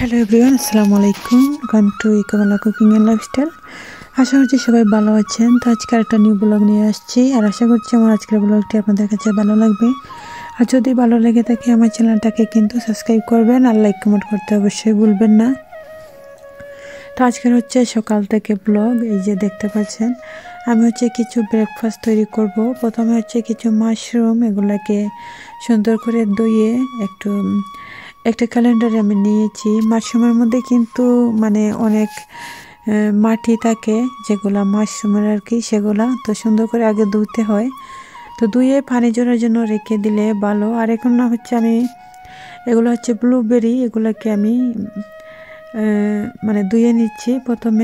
Hello everyone, আসসালামু আলাইকুম। Welcome to Iqbala cooking and lifestyle. আশা করছি সবাই ভালো আছেন। তো আজকে একটা নিউ ব্লগ নিয়ে আসছি, আর আশা করছি আমার আজকের ব্লগটি আপনাদের কাছে ভালো লাগবে। আর যদি ভালো লেগে থাকে আমার চ্যানেলটাকে কিন্তু সাবস্ক্রাইব করবেন আর লাইক কমেন্ট করতে অবশ্যই ভুলবেন না। তো আজকের হচ্ছে সকাল থেকে ব্লগ, এই যে দেখতে পাচ্ছেন আমি হচ্ছে কিছু ব্রেকফাস্ট তৈরি করব। প্রথমে হচ্ছে কিছু মাশরুম, এগুলোকে সুন্দর করে ধুয়ে একটা ক্যালেন্ডারে আমি নিয়েছি। মাশরুমের মধ্যে কিন্তু অনেক মাটি থাকে, যেগুলা মাশরুমের আর কি, সেগুলা তো সুন্দর করে আগে ধুতে হয়। তো ধুয়ে পানি ঝরার জন্য রেখে দিলে ভালো। আর এখন না হচ্ছে আমি এগুলো হচ্ছে ব্লুবেরি, এগুলোকে আমি ধুয়ে নিচ্ছি প্রথমে।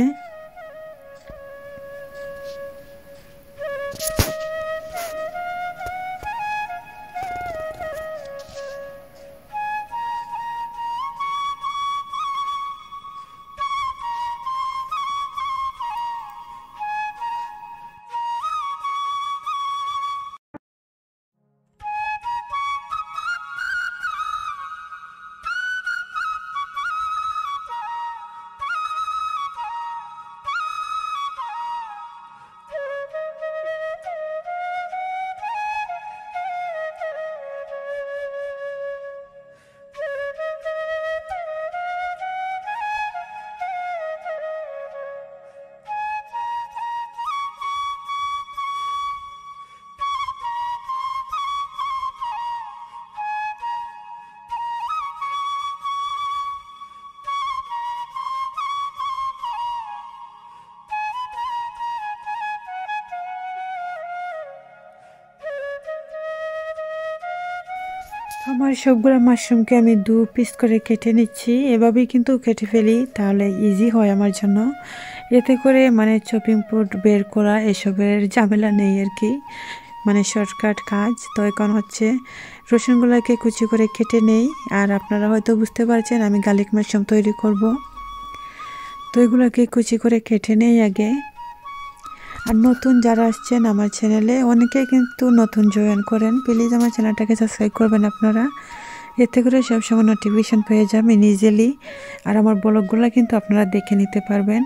আমার সবগুলো মাশরুমকে আমি 2 পিস করে কেটে নিচ্ছি। এভাবেই কিন্তু কেটে ফেলি, তাহলে ইজি হয় আমার জন্য। এতে করে চপিং বোর্ড বের করা এসবের ঝামেলা নেই আর কি, শর্টকাট কাজ। তো এখন হচ্ছে রসুনগুলোকে কুচি করে কেটে নেই। আর আপনারা হয়তো বুঝতে পারছেন আমি গার্লিক মাশরুম তৈরি করব। তো এগুলোকে কুচি করে কেটে নেই আগে। আর নতুন যারা আসছেন আমার চ্যানেলে, অনেকে কিন্তু নতুন জয়েন করেন, প্লিজ আমার চ্যানেলটাকে সাবস্ক্রাইব করবেন আপনারা। এতে করে সবসময় নোটিফিকেশন পেয়ে যাবেন ইজিলি। আর আমার ব্লগগুলো কিন্তু আপনারা দেখে নিতে পারবেন।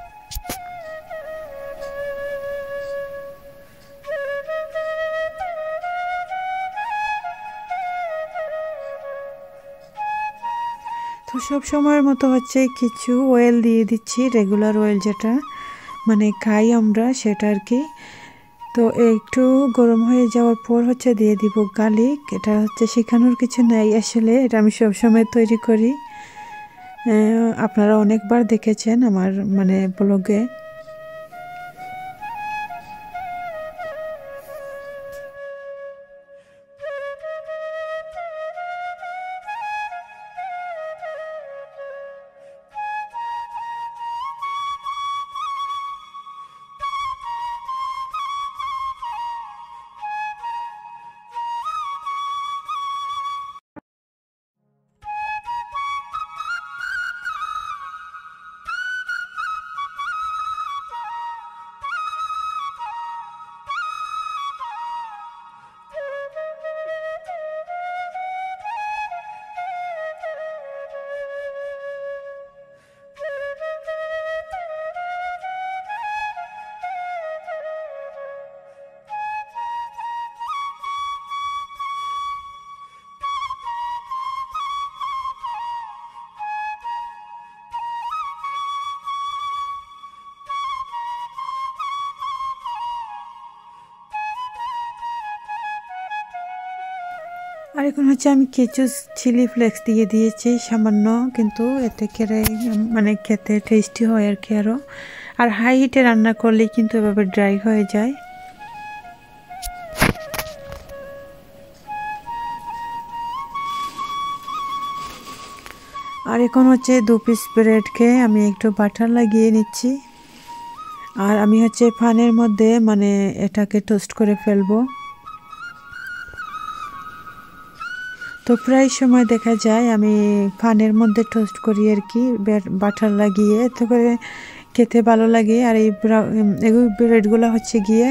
তো সব সময়ের মতো হচ্ছে কিছু অয়েল দিয়ে দিচ্ছি, রেগুলার অয়েল যেটা খাই আমরা, সেটা আর কি। তো একটু গরম হয়ে যাওয়ার পর হচ্ছে দিয়ে দিব গার্লিক। এটা হচ্ছে শেখানোর কিছু নাই, আসলে এটা আমি সবসময় তৈরি করি। আপনারা অনেকবার দেখেছেন আমার ব্লগে। আর এখন হচ্ছে আমি কিছু চিলি ফ্লেক্স দিয়ে দিয়েছি সামান্য, কিন্তু এতে করে খেতে টেস্টি হয় আর কি আরও। আর হাই হিটে রান্না করলেই কিন্তু এভাবে ড্রাই হয়ে যায়। আর এখন হচ্ছে 2 পিস ব্রেডকে আমি একটু বাটার লাগিয়ে নিচ্ছি। আর আমি হচ্ছে প্যানের মধ্যে এটাকে টোস্ট করে ফেলবো। তো প্রায় সময় দেখা যায় আমি প্যানের মধ্যে টোস্ট করি আর কি, বাটার লাগিয়ে, এতে করে খেতে ভালো লাগে। আর এই ব্রেডগুলো হচ্ছে গিয়ে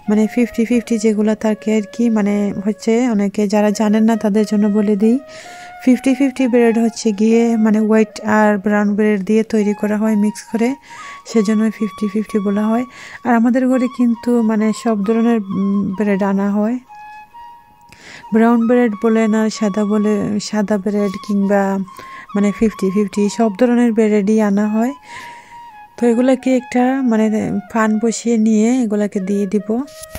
50-50 যেগুলো থাকে আর কি, হচ্ছে অনেকে যারা জানেন না তাদের জন্য বলে দিই। 50-50 ব্রেড হচ্ছে গিয়ে মানে হোয়াইট আর ব্রাউন ব্রেড দিয়ে তৈরি করা হয় মিক্স করে, সেজন্য 50-50 বলা হয়। আর আমাদের ঘরে কিন্তু মানে সব ধরনের ব্রেড আনা হয়, ব্রাউন ব্রেড বলেন আর সাদা ব্রেড কিংবা মানে 50-50 সব ধরনের ব্রেডই আনা হয়। তো এগুলাকে একটা মানে পান বসিয়ে নিয়ে এগুলাকে দিয়ে দিব।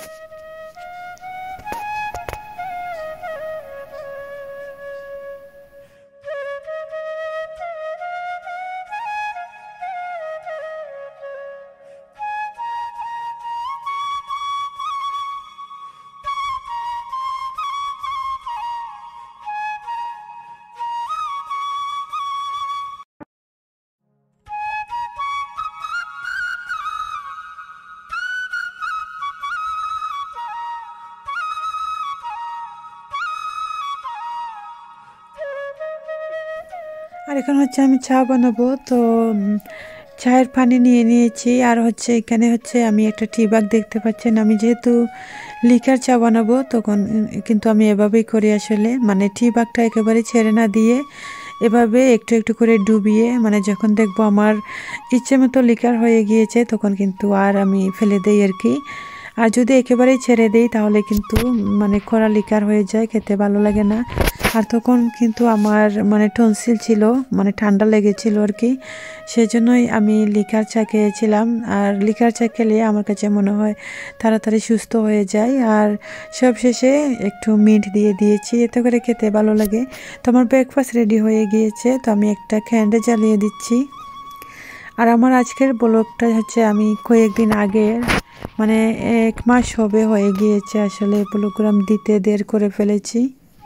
আর এখন হচ্ছে আমি চা বানাবো, তো চায়ের পানি নিয়ে নিয়েছি। আর হচ্ছে এখানে হচ্ছে আমি একটা টি ব্যাগ দেখতে পাচ্ছেন, আমি যেহেতু লিকার চা বানাবো তখন কিন্তু আমি এভাবেই করি আসলে, মানে টি ব্যাগটা একেবারে ছেড়ে না দিয়ে এভাবে একটু একটু করে ডুবিয়ে, মানে যখন দেখবো আমার ইচ্ছে মতো লিকার হয়ে গিয়েছে তখন কিন্তু আর আমি ফেলে দেই আর কি। আর যদি একেবারেই ছেড়ে দেই তাহলে কিন্তু মানে কড়া লিকার হয়ে যায়, খেতে ভালো লাগে না। আর তখন কিন্তু আমার মানে টনসিল ছিল, মানে ঠান্ডা লেগেছিল আর কি, সেজন্যই আমি লিকার চা খেয়েছিলাম। আর লিকার চা খেলে আমার কাছে মনে হয় তাড়াতাড়ি সুস্থ হয়ে যায়। আর সব শেষে একটু মিন্ট দিয়ে দিয়েছি, এতে করে খেতে ভালো লাগে। তো আমার ব্রেকফাস্ট রেডি হয়ে গিয়েছে, তো আমি একটা ক্যান্ডেল জ্বালিয়ে দিচ্ছি। আর আমার আজকের ব্লগটা হচ্ছে আমি কয়েকদিন আগে মানে 1 মাস হবে হয়ে গিয়েছে আসলে ব্লগগ্রাম দিতে দেরি করে ফেলেছি।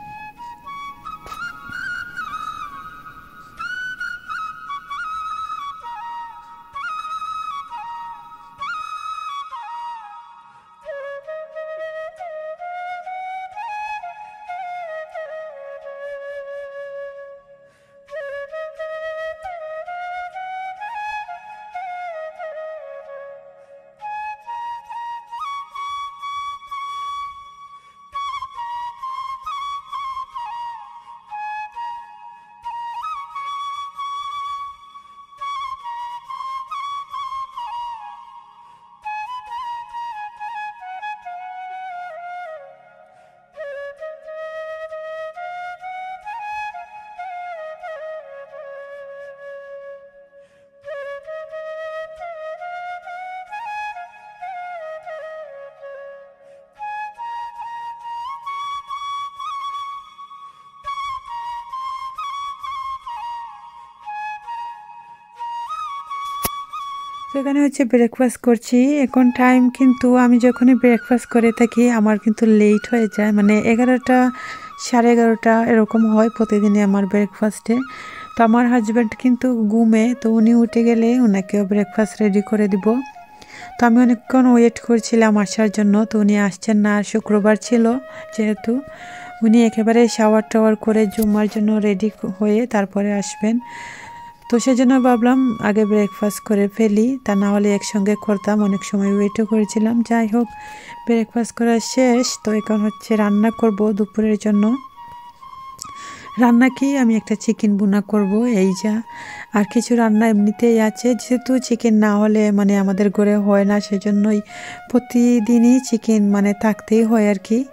তো এখানে হচ্ছে ব্রেকফাস্ট করছি এখন। টাইম কিন্তু আমি যখনই ব্রেকফাস্ট করে থাকি আমার কিন্তু লেট হয়ে যায়, মানে 11টা 11:30 এরকম হয় প্রতিদিনই আমার ব্রেকফাস্টে। তো আমার হাজব্যান্ড কিন্তু ঘুমে, তো উনি উঠে গেলে ওনাকেও ব্রেকফাস্ট রেডি করে দিব। তো আমি অনেকক্ষণ ওয়েট করছিলাম আসার জন্য, তো উনি আসছেন না। আর শুক্রবার ছিল যেহেতু, উনি একেবারে শাওয়ার টাওয়ার করে জুম্মার জন্য রেডি হয়ে তারপরে আসবেন। তো সেজন্য ভাবলাম আগে ব্রেকফাস্ট করে ফেলি, তা না হলে একসঙ্গে করতাম, অনেক সময় ওয়েটও করেছিলাম। যাই হোক, ব্রেকফাস্ট করা শেষ। তো এখন হচ্ছে রান্না করব দুপুরের জন্য। রান্না কি, আমি একটা চিকেন ভুনা করব, এই যা। আর কিছু রান্না এমনিতেই আছে, যেহেতু চিকেন না হলে মানে আমাদের ঘরে হয় না, সেজন্যই প্রতিদিনই চিকেন মানে থাকতেই হয় আর কি।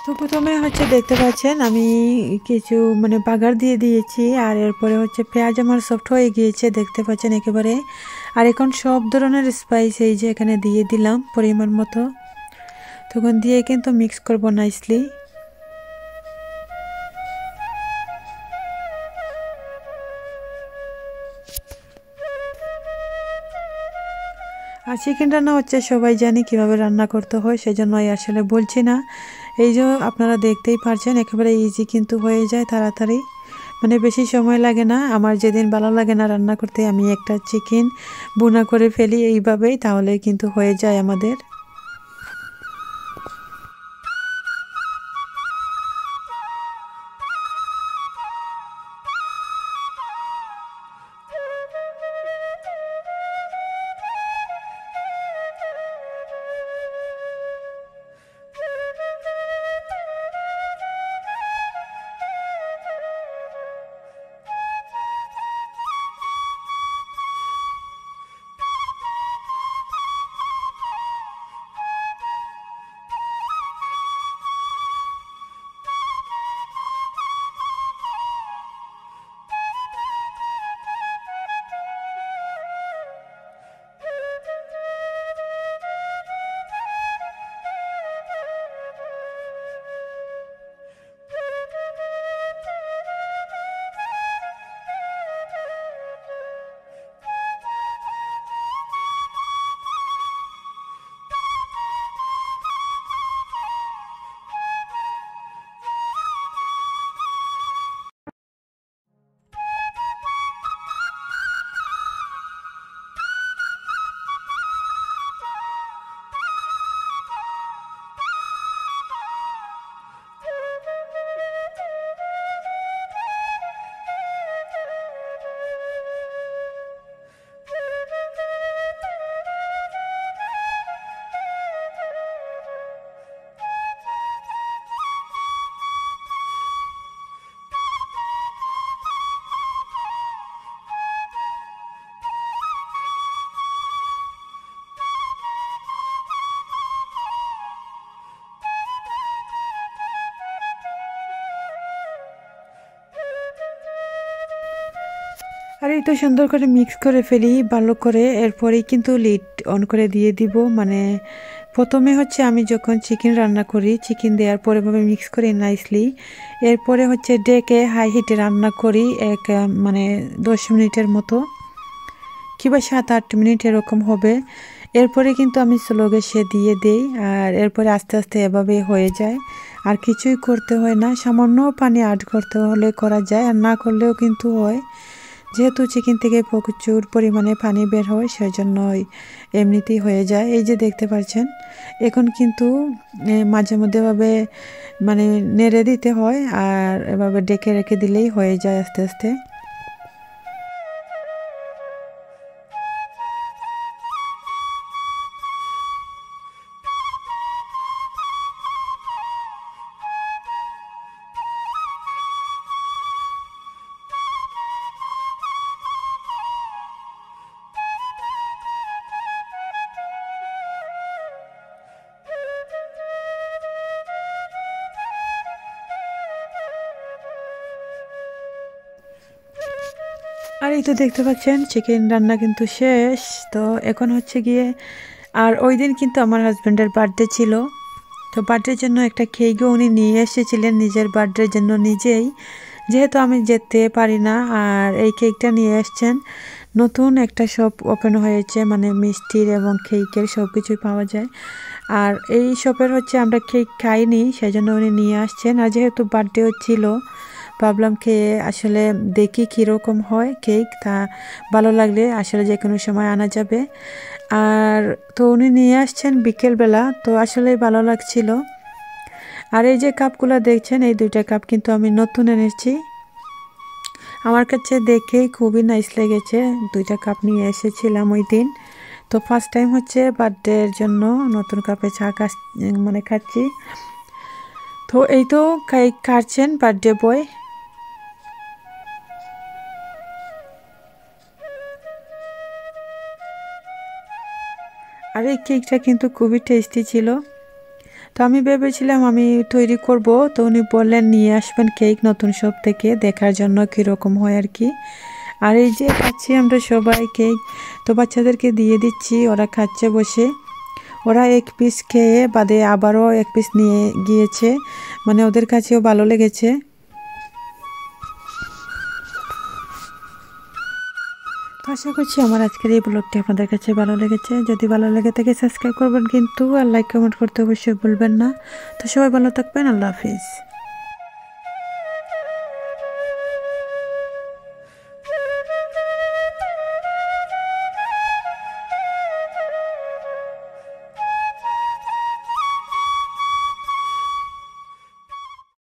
তো প্রথমে হচ্ছে দেখতে পাচ্ছেন আমি কিছু মানে বাগার দিয়ে দিয়েছি, আর এরপরে হচ্ছে পেঁয়াজ আমার সফট হয়ে গিয়েছে দেখতে পাচ্ছেন একেবারে। আর এখন সব ধরনের স্পাইস এই যে এখানে দিয়ে দিলাম পরিমাণ মতো, তখন দিয়ে কিন্তু মিক্স করবো নাইসলি। আর চিকেন রান্না হচ্ছে সবাই জানি কিভাবে রান্না করতে হয়, সেজন্য আসলে বলছি না। এই যে আপনারা দেখতেই পারছেন একেবারে ইজি কিন্তু হয়ে যায় তাড়াতাড়ি, মানে বেশি সময় লাগে না। আমার যেদিন ভালো লাগে না রান্না করতে, আমি একটা চিকেন বুনা করে ফেলি এইভাবেই, তাহলে কিন্তু হয়ে যায় আমাদের। আর এই তো সুন্দর করে মিক্স করে ফেলি ভালো করে, এরপরেই কিন্তু লিড অন করে দিয়ে দিব। মানে প্রথমে হচ্ছে আমি যখন চিকেন রান্না করি, চিকেন দেওয়ার পরে ভাবে মিক্স করি নাইসলি, এরপরে হচ্ছে ডেকে হাই হিটে রান্না করি মানে 10 মিনিটের মতো, কিংবা 7-8 মিনিট এরকম হবে। এরপরে কিন্তু আমি স্লো গ্যাসে দিয়ে দেই, আর এরপরে আস্তে আস্তে এভাবে হয়ে যায়। আর কিছুই করতে হয় না, সামান্য পানি অ্যাড করতে হলে করা যায়, আর না করলেও কিন্তু হয়। যেহেতু চিকেন থেকে প্রচুর পরিমাণে পানি বের হয়, সেজন্যই এমনিতেই হয়ে যায়। এই যে দেখতে পাচ্ছেন এখন কিন্তু মাঝে মধ্যে এভাবে মানে নেড়ে দিতে হয়, আর এভাবে ডেকে রেখে দিলেই হয়ে যায় আস্তে আস্তে। আর এই তো দেখতে পাচ্ছেন চিকেন রান্না কিন্তু শেষ। তো এখন হচ্ছে গিয়ে, আর ওই দিন কিন্তু আমার হাজব্যান্ডের বার্থডে ছিল, তো বার্থডের জন্য একটা কেকও উনি নিয়ে এসেছিলেন নিজের বার্থডের জন্য নিজেই, যেহেতু আমি যেতে পারি না। আর এই কেকটা নিয়ে এসছেন, নতুন একটা শপ ওপেন হয়েছে, মানে মিষ্টির এবং কেকের সব কিছুই পাওয়া যায়। আর এই শপের হচ্ছে আমরা কেক খাইনি, সেজন্য উনি নিয়ে আসছেন। আর যেহেতু বার্থডেও ছিল, ভাবলাম খেয়ে আসলে দেখি কীরকম হয় কেক, তা ভালো লাগলে আসলে যে কোনো সময় আনা যাবে। আর তো উনি নিয়ে আসছেন বিকেলবেলা, তো আসলে ভালো লাগছিল। আর এই যে কাপগুলো দেখছেন, এই 2টা কাপ কিন্তু আমি নতুন এনেছি, আমার কাছে দেখেই খুবই নাইস লেগেছে। 2টা কাপ নিয়ে এসেছিলাম ওই দিন। তো ফার্স্ট টাইম হচ্ছে বার্থডের জন্য নতুন কাপে চা মানে খাচ্ছি। তো এই তো কেক কাটছেন বার্থডে বয়। আর এই কেকটা কিন্তু খুবই টেস্টি ছিল। তো আমি ভেবেছিলাম আমি তৈরি করব, তো উনি বললেন নিয়ে আসবেন কেক নতুন শপ থেকে দেখার জন্য কীরকম হয় আর কি। আর এই যে খাচ্ছি আমরা সবাই কেক, তো বাচ্চাদেরকে দিয়ে দিচ্ছি, ওরা খাচ্ছে বসে। ওরা এক পিস খেয়ে বাদে আবারও এক পিস নিয়ে গিয়েছে, মানে ওদের কাছেও ভালো লেগেছে। তো আশা করছি আমার আজকের এই ব্লগটি আপনাদের কাছে ভালো লেগেছে। যদি ভালো লেগে থাকে সাবস্ক্রাইব করবেন কিন্তু, আর লাইক কমেন্ট করতে অবশ্যই ভুলবেন না। তো সবাই ভালো থাকবেন, আল্লাহ হাফিজ।